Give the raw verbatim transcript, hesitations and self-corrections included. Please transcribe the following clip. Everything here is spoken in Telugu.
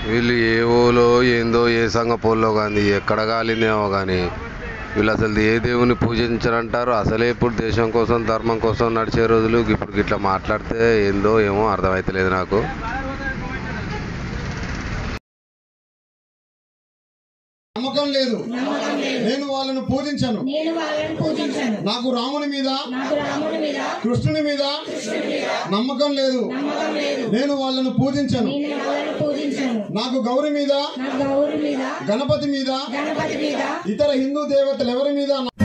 వీళ్ళు ఏ ఓలో ఏందో ఏ సంఘ పోల్లో కానీ ఎక్కడ కాలిందేమో కానీ వీళ్ళు అసలు ఏ దేవుని పూజించరంటారు. అసలే ఇప్పుడు దేశం కోసం ధర్మం కోసం నడిచే రోజులు ఇప్పుడు ఇట్లా మాట్లాడితే ఏందో ఏమో అర్థమవుతలేదు నాకు. నమ్మకం లేదు, నేను వాళ్ళను పూజించను. నాకు రాముని మీద కృష్ణుని మీద నమ్మకం లేదు, నేను వాళ్ళను పూజించను. నాకు గౌరి మీద గణపతి మీద ఇతర హిందూ దేవతలు ఎవరి మీద